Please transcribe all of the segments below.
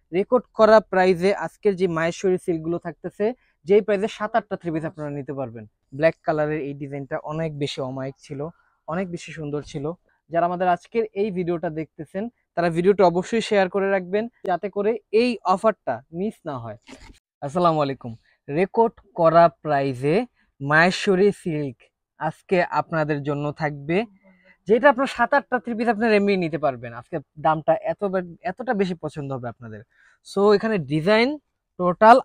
Record করা প্রাইজে আজকের যে মাহেশ্বরী সিল্কগুলো থাকতেছে, যেই প্রাইজে 7-8টা থ্রি পিস আপনারা নিতে পারবেন। ব্ল্যাক কালারের এই ডিজাইনটা অনেক বেশি অমায়িক ছিল, অনেক বেশি সুন্দর ছিল। যারা আমাদের আজকের এই ভিডিওটা দেখতেছেন তারা ভিডিওটা অবশ্যই শেয়ার করে রাখবেন, যাতে করে এই অফারটা মিস না হয়। আসসালামু আলাইকুম। রেকর্ড করা প্রাইজে মাহেশ্বরী সিল্ক আজকে আপনাদের জন্য থাকবে, যেটা আপনার 7-8টা থ্রি পিস আপনার এমনি নিতে পারবেন। আজকে দামটা এতটা বেশি পছন্দ হবে আপনাদের। সো এখানে ডিজাইন টোটাল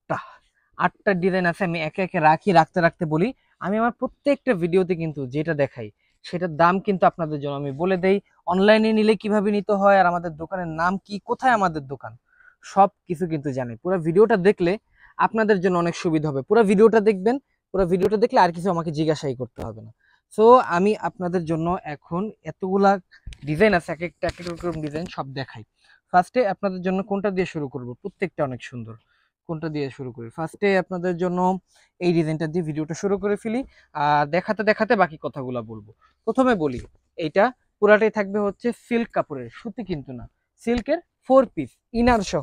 8টা ডিজাইন আছে। আমি একে একে রাখতে রাখতে বলি। আমি আমার প্রত্যেকটা ভিডিওতে কিন্তু যেটা দেখাই সেটার দাম কিন্তু আপনাদের জন্য আমি বলে দেই। অনলাইনে নিলে কিভাবে নিতে হয়, আর আমাদের দোকানের নাম কি, কোথায় আমাদের দোকান, সব কিছু কিন্তু জানি। পুরো ভিডিওটা দেখলে আপনাদের জন্য অনেক সুবিধা হবে। পুরো ভিডিওটা দেখবেন, পুরো ভিডিওটা দেখলে আর কিছু আমাকে জিজ্ঞাসাই করতে হবে না। সো আমি আপনাদের জন্য এখন এতগুলা ডিজাইন আছে, এক একটা ডিজাইন সব দেখাই। ফার্স্টে আপনাদের জন্য কোনটা দিয়ে শুরু করব? প্রত্যেকটা অনেক সুন্দর। কোনটা দিয়ে শুরু করি? ফার্স্টে আপনাদের জন্য এই ডিজাইনটা দিয়ে ভিডিওটা শুরু করে ফেলি, আর দেখাতে দেখাতে বাকি কথাগুলো বলবো। প্রথমে বলি, এইটা পুরাটাই থাকবে হচ্ছে সিল্ক কাপড়ের, সুতি কিন্তু না, সিল্কের 4 পিস ইনার সহ।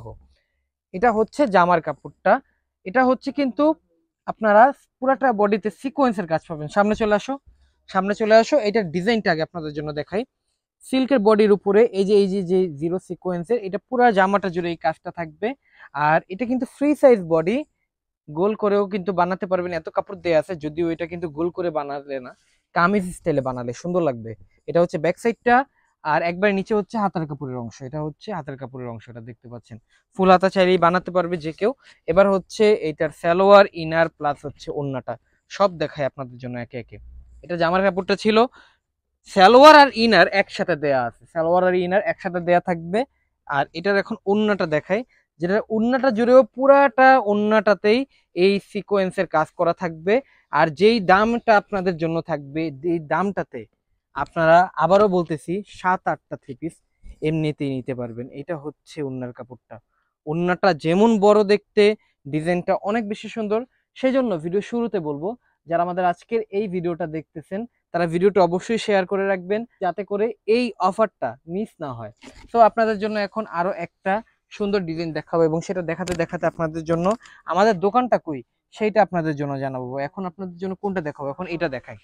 এটা হচ্ছে জামার কাপড়টা। এটা হচ্ছে কিন্তু আপনারা পুরাটা বডিতে সিকোয়েন্সের কাজ পাবেন। সামনে চলে আসো, সামনে চলে আসো। এটার ডিজাইনটা আগে আপনাদের জন্য দেখাই। সিল্কের বডির উপরে এই যে জিরো সিকোয়েন্সের, এটা পুরো জামাটা জুড়ে এই কাজটা থাকবে। আর এটা কিন্তু ফ্রি সাইজ বডি, গোল করেও কিন্তু বানাতে পারবেন, এত কাপড় দেয়া আছে। যদিও এটা কিন্তু গোল করে বানালে না, কামিজ স্টাইলে বানালে সুন্দর লাগবে। এটা হচ্ছে ব্যাক সাইডটা। আর একবার নিচে হচ্ছে হাতার কাপড়ের অংশ, এটা হচ্ছে হাতার কাপড়ের অংশটা দেখতে পাচ্ছেন। ফুল হাতা চাইলেই বানাতে পারবে যে কেউ। এবার হচ্ছে এইটার সালোয়ার, ইনার প্লাস হচ্ছে ওড়নাটা সব দেখায় আপনাদের জন্য একে একে। এটা জামার কাপড়টা ছিল, সালোয়ার আর ইনার একসাথে দেয়া আছে, সালোয়ার আর ইনার একসাথে দেয়া থাকবে। আর এটার এখন ওড়নাটা দেখাই, যেটা ওড়নাটা জুড়েও পুরাটা ওড়নাটাতেই এই সিকোয়েন্সের কাজ করা থাকবে। আর যেই দামটা আপনাদের জন্য থাকবে, এই দামটাতে আপনারা, আবারও বলতেছি, 7-8টা থ্রি পিস এমনিতেই নিতে পারবেন। এটা হচ্ছে ওড়নার কাপড়টা। ওড়নাটা যেমন বড় দেখতে, ডিজাইনটা অনেক বেশি সুন্দর। সেই জন্য ভিডিও শুরুতে বলবো, যারা আমাদের আজকের এই ভিডিওটা দেখতেছেন তারা ভিডিওটা অবশ্যই শেয়ার করে রাখবেন, যাতে করে এই অফারটা মিস না হয়। তো আপনাদের জন্য এখন আরো একটা সুন্দর ডিজাইন দেখাবো, এবং সেটা দেখাতে দেখাতে আপনাদের জন্য আমাদের দোকানটা কই সেইটা আপনাদের জন্য জানাবো। এখন আপনাদের জন্য কোনটা দেখাবো? এখন এটা দেখাই।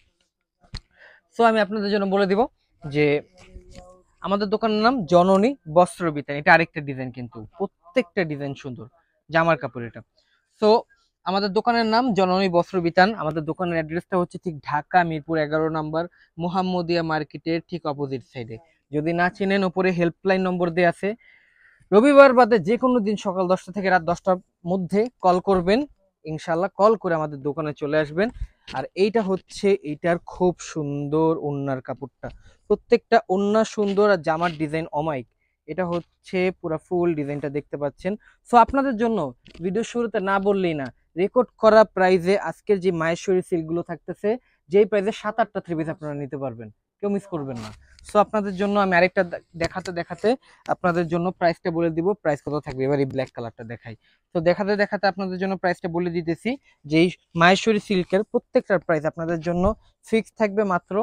সো আমি আপনাদের জন্য বলে দিব যে আমাদের দোকানের নাম জননী বস্ত্র বিতান। এটা আরেকটা ডিজাইন, কিন্তু প্রত্যেকটা ডিজাইন সুন্দর, জামার কাপড় এটা। সো আমাদের দোকানের নাম জননী বস্ত্র বিতান। আমাদের দোকানের অ্যাড্রেসটা হচ্ছে ঠিক ঢাকা মিরপুর 11 নম্বর, মোহাম্মদিয়া মার্কেটের ঠিক অপোজিট সাইডে। যদি না চিনেন, উপরে হেল্পলাইন নম্বর দেওয়া আছে। রবিবার বাদে যে কোনো দিন সকাল 10টা থেকে রাত 10টার মধ্যে কল করবেন, ইনশাল্লাহ কল করে আমাদের দোকানে চলে আসবেন। আর এইটা হচ্ছে এইটার খুব সুন্দর ওড়নার কাপড়টা, প্রত্যেকটা ওড়না সুন্দর, আর জামার ডিজাইন অমায়িক। এটা হচ্ছে পুরো ফুল ডিজাইনটা দেখতে পাচ্ছেন। সো আপনাদের জন্য ভিডিও শুরুতে না বললেই না, রেকর্ড করা প্রাইজে আজকের যে মাহেশ্বরী সিল্কগুলো থাকতেছে, যেই প্রাইজে 7-8টা থ্রি পিস আপনারা নিতে পারবেন, কেউ মিস করবেন না। সো আপনাদের জন্য আমি আরেকটা দেখাতে দেখাতে আপনাদের জন্য প্রাইসটা বলে দিব, প্রাইস কত থাকবে। এবার এই ব্ল্যাক কালারটা দেখাই। তো দেখাতে দেখাতে আপনাদের জন্য প্রাইসটা বলে দিতেছি, যে এই মাহেশ্বরী সিল্কের প্রত্যেকটার প্রাইস আপনাদের জন্য ফিক্স থাকবে মাত্র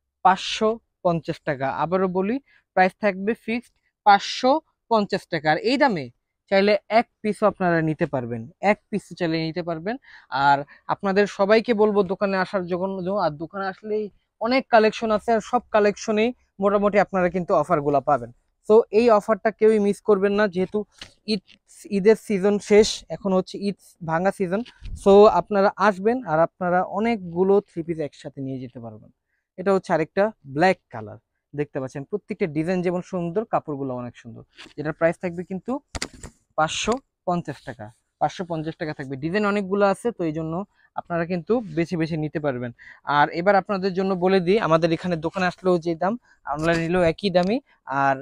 550 টাকা। আবারও বলি, প্রাইস থাকবে ফিক্সড 550 টাকা। আর এই দামে চাইলে এক পিসও আপনারা নিতে পারবেন, এক পিস চাইলে নিতে পারবেন। আর আপনাদের সবাইকে বলবো দোকানে আসার জন্য। আর দোকানে আসলেই অনেক কালেকশন আছে, আর সব কালেকশনেই মোটামুটি আপনারা কিন্তু অফারগুলো পাবেন। তো এই অফারটা কেউই মিস করবেন না, যেহেতু ঈদ, ঈদের সিজন শেষ, এখন হচ্ছে ঈদ ভাঙা সিজন। সো আপনারা আসবেন, আর আপনারা অনেকগুলো থ্রি পিস একসাথে নিয়ে যেতে পারবেন। এটা হচ্ছে আরেকটা ব্ল্যাক কালার, দেখতে পাচ্ছেন প্রত্যেকটা ডিজাইন যেমন সুন্দর, কাপড়গুলো অনেক সুন্দর। যেটার প্রাইস থাকবে কিন্তু 550 টাকা। 550 টাকা থাকবে। ডিজাইন অনেকগুলো আছে, তো এই জন্য আপনারা কিন্তু বেছে বেছে নিতে পারবেন। আর এবার আপনাদের জন্য বলে দিই, আমাদের এখানে দোকানে আসলেও যে দাম, অনলাইনে নিলেও একই দামি। আর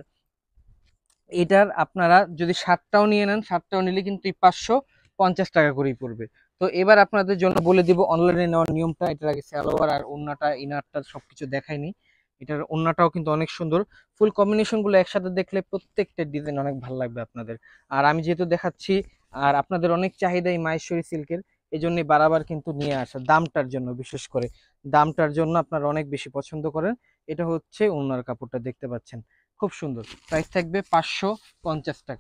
এটার আপনারা যদি 7টাও নিয়ে নেন, 7টাও নিলে কিন্তু 550 টাকা করেই পড়বে। তো এবার আপনাদের জন্য বলে দিব অনলাইনে নেওয়ার নিয়মটা। এটার আগে সালোয়ার আর ওড়নাটা, ইনারটা সবকিছু দেখাইনি। এটার ওড়নাটাও কিন্তু অনেক সুন্দর, ফুল কম্বিনেশন গুলো একসাথে দেখলে প্রত্যেকটা ডিজাইন অনেক ভালো লাগবে আপনাদের। আর আমি যেহেতু দেখাচ্ছি, আর আপনাদের অনেক চাহিদা এই মাহেশ্বরী সিল্কের, এই জন্য বারবার কিন্তু নিয়ে আসা, দামটার জন্য, বিশেষ করে দামটার জন্য আপনারা অনেক বেশি পছন্দ করেন। এটা হচ্ছে ওড়নার কাপড়টা দেখতে পাচ্ছেন, খুব সুন্দর। প্রাইস থাকবে 550 টাকা,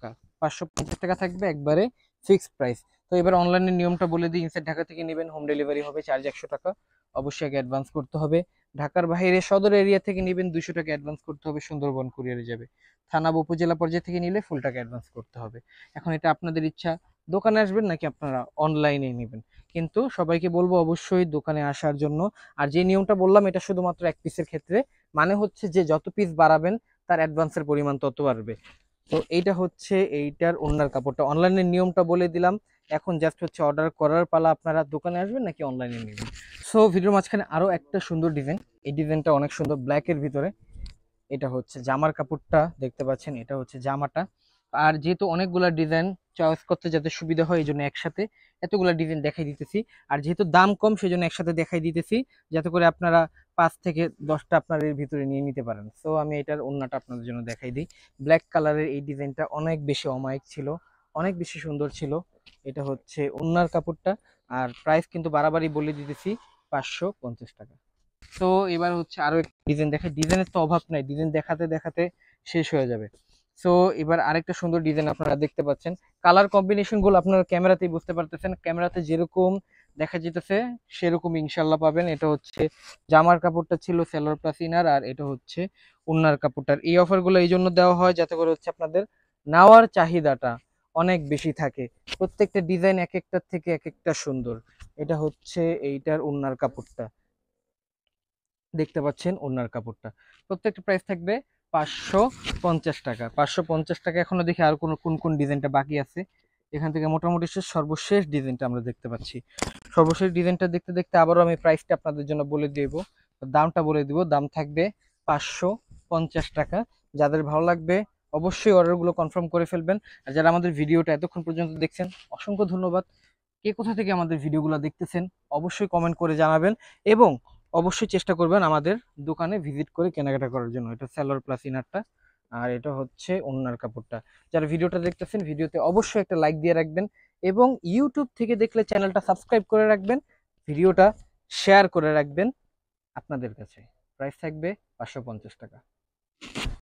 550 টাকা থাকবে, একবারে ফিক্সড প্রাইস। তো এবার অনলাইনের নিয়মটা বলে দিই। ইনসাইড ঢাকা থেকে নেবেন, হোম ডেলিভারি হবে, চার্জ 100 টাকা, অবশ্যই আগে অ্যাডভান্স করতে হবে। ঢাকার বাইরে সদর এরিয়া থেকে নেবেন, 200 টাকা অ্যাডভান্স করতে হবে, সুন্দরবন কুরিয়ারে যাবে। থানা বা উপজেলা পর্যায়ে থেকে নিলে ফুল টাকা অ্যাডভান্স করতে হবে। এখন এটা আপনাদের ইচ্ছা, দোকানে আসবেন নাকি আপনারা অনলাইনে নেবেন। কিন্তু সবাইকে বলবো অবশ্যই দোকানে আসার জন্য। আর যে নিয়মটা বললাম এটা শুধুমাত্র এক পিসের ক্ষেত্রে, মানে হচ্ছে যে যত পিস বাড়াবেন তার অ্যাডভান্সের পরিমাণ তত বাড়বে। তো এইটা হচ্ছে এইটার ওড়নার কাপড়টা। অনলাইনের নিয়মটা বলে দিলাম, এখন জাস্ট হচ্ছে অর্ডার করার পালা, আপনারা দোকানে আসবেন নাকি অনলাইনে নেবেন। সো ভিডিওর মাঝখানে আরো একটা সুন্দর ডিজাইন, এই ডিজাইনটা অনেক সুন্দর, ব্ল্যাকের ভিতরে। এটা হচ্ছে জামার কাপড়টা, দেখতে পাচ্ছেন, এটা হচ্ছে জামাটা। আর যেহেতু অনেকগুলা ডিজাইন চয়েস করতে যাতে সুবিধা হয়, এই জন্য একসাথে এতগুলা ডিজাইন দেখাই দিতেছি। আর যেহেতু দাম কম সেই জন্য একসাথে দেখাই দিতেছি, যাতে করে আপনারা 5 থেকে 10টা আপনার এর ভিতরে নিয়ে নিতে পারেন। সো আমি এটার ওড়নাটা আপনাদের জন্য দেখাই দিই। ব্ল্যাক কালারের এই ডিজাইনটা অনেক বেশি অমায়িক ছিল, অনেক বেশি সুন্দর ছিল। এটা হচ্ছে ওড়নার কাপড়টা। আর প্রাইস কিন্তু বাড়াবাড়ি বলে দিতেছি, 550 টাকা। তো এবার হচ্ছে আরো একটা ডিজাইন দেখে, ডিজাইনের তো অভাব নাই, ডিজাইন দেখাতে দেখাতে শেষ হয়ে যাবে। সো এবার আরেকটা সুন্দর ডিজাইন আপনারা দেখতে পাচ্ছেন, কালার কম্বিনেশন গুলো আপনারা ক্যামেরাতেই বুঝতে পারতেছেন, ক্যামেরাতে যেরকম দেখা যেতেছে সেরকম ইনশাল্লাহ পাবেন। এটা হচ্ছে জামার কাপড়টা ছিল সেলোয়ার প্লাস ইনার, আর এটা হচ্ছে ওড়নার কাপড়টার। এই অফার গুলো এই জন্য দেওয়া হয় যাতে করে হচ্ছে আপনাদের নেওয়ার চাহিদাটা অনেক বেশি থাকে। প্রত্যেকটা ডিজাইন এক একটার থেকে এক একটা সুন্দর। এটা হচ্ছে এইটার ওড়নার কাপড়টা, দেখতে পাচ্ছেন ওড়নার কাপড়টা। প্রত্যেকটা প্রাইস থাকবে 550 টাকা। 550 টাকা। এখনো দেখি আর কোন কোন ডিজাইনটা বাকি আছে। এখান থেকে মোটামুটি সর্বশেষ ডিজাইনটা আমরা দেখতে পাচ্ছি। সর্বশেষ ডিজাইনটা দেখতে দেখতে আবারও আমি প্রাইসটা আপনাদের জন্য বলে দেব, দামটা বলে দিব। দাম থাকবে 550 টাকা। যাদের ভালো লাগবে অবশ্যই অর্ডারগুলো কনফার্ম করে ফেলবেন। আর যারা আমাদের ভিডিওটা এতক্ষণ পর্যন্ত দেখছেন অসংখ্য ধন্যবাদ। কে কোথা থেকে আমাদের ভিডিওগুলো দেখতেছেন অবশ্যই কমেন্ট করে জানাবেন, এবং অবশ্যই চেষ্টা করবেন আমাদের দোকানে ভিজিট করে কেনাকাটা করার জন্য। এটা সালোয়ার প্লাস ইনারটা, আর এটা হচ্ছে ওড়নার কাপড়টা। যারা ভিডিওটা দেখতেছেন ভিডিওতে অবশ্যই একটা লাইক দিয়ে রাখবেন, এবং ইউটিউব থেকে দেখলে চ্যানেলটা সাবস্ক্রাইব করে রাখবেন, ভিডিওটা শেয়ার করে রাখবেন আপনাদের কাছে। প্রাইস থাকবে 550 টাকা।